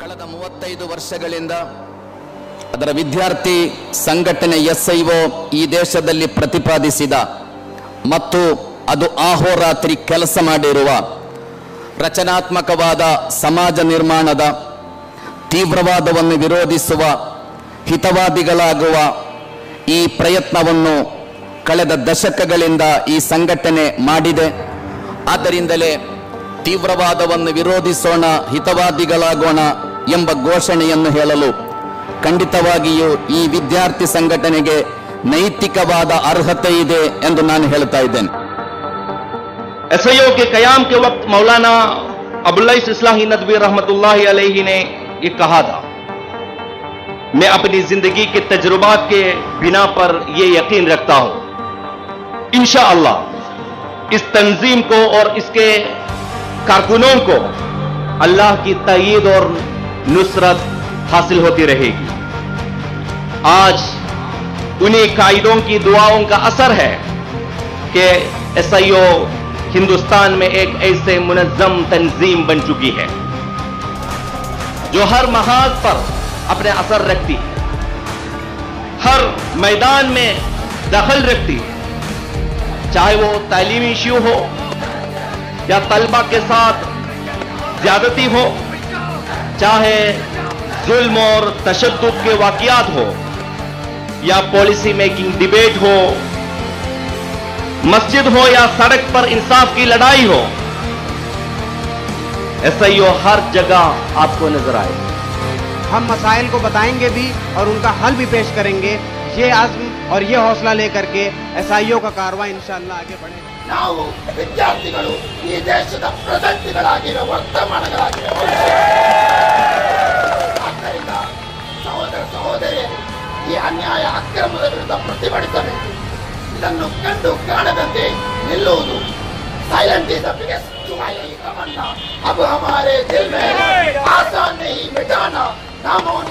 ಕಳೆದ 35 ವರ್ಷಗಳಿಂದ ಅದರ ವಿದ್ಯಾರ್ಥಿ ಸಂಘಟನೆ SIO ಈ ದೇಶದಲ್ಲಿ ಪ್ರತಿಪಾದಿಸಿದ ಮತ್ತು ಅದು ಆಹೋರಾತ್ರಿ ಕೆಲಸ ಮಾಡಿರುವ ರಚನಾತ್ಮಕವಾದ ಸಮಾಜ ನಿರ್ಮಾಣದ, ತೀವ್ರವಾದವನ್ನು ವಿರೋಧಿಸುವ, ಹಿತವಾದಿಗಳಾಗುವ ಈ ಪ್ರಯತ್ನವನ್ನು ಕಳೆದ ದಶಕಗಳಿಂದ ಈ ಸಂಘಟನೆ ಮಾಡಿದೆ. ಆದ್ದರಿಂದಲೇ ತೀವ್ರವಾದವನ್ನು ವಿರೋಧಿಸೋಣ, ಹಿತವಾದಿಗಳಾಗೋಣ ಎಂಬ ಘೋಷಣೆಯನ್ನು ಹೇಳಲು ಖಂಡಿತವಾಗಿಯೂ ಈ ವಿದ್ಯಾರ್ಥಿ ಸಂಘಟನೆಗೆ ನೈತಿಕವಾದ ಅರ್ಹತೆ ಇದೆ ಎಂದು ನಾನು ಹೇಳ್ತಾ ಇದ್ದೇನೆ. SIO के कयाम के वक्त मौलाना अब्दुल्ला इस्लाही नदवी रहमतुल्लाहि अलैहि ने ये कहा था, मैं अपनी जिंदगी के तजुर्बात के बिना पर यह यकीन रखता हूं इंशाअल्लाह इस तंजीम को और इसके कारकुनों को अल्लाह की तईद और नुसरत हासिल होती रहेगी. आज उन्हीं कायदों की दुआओं का असर है कि SIO हिंदुस्तान में एक ऐसे मुनज़्ज़म तंजीम बन चुकी है जो हर महाज पर अपने असर रखती है, हर मैदान में दखल रखती है, चाहे वो तालीमी इश्यू हो या तलबा के साथ ज्यादती हो, चाहे जुल्म और तशद्दुद के वाक़ियात हो या पॉलिसी मेकिंग डिबेट हो, मस्जिद हो या सड़क पर इंसाफ की लड़ाई हो, SIO हर जगह आपको नजर आए. हम मसाइल को बताएंगे भी और उनका हल भी पेश करेंगे. ये आज़्म और ये हौसला लेकर के SIO का कारवां इंशाअल्लाह आगे बढ़ेगा. ನಾವು ವಿದ್ಯಾರ್ಥಿಗಳು ಈ ದೇಶದ ಪ್ರಜೆಗಳಾಗಿರೋ ವರ್ತಮಾನಗಳಾಗಿರೋ ಆದ್ದರಿಂದ ಸಹೋದರ ಸಹೋದರಿಯರು ಈ ಅನ್ಯಾಯ ಅಕ್ರಮದ ವಿರುದ್ಧ ಪ್ರತಿಭಟಿಸಬೇಕು. ಇದನ್ನು ಕಂಡು ಕಾಣದಂತೆ ನಿಲ್ಲುವುದು साइलेंट इज द बिगेस्ट जुबाई तमन्ना अब हमारे दिल में आसान नहीं मिटाना नामो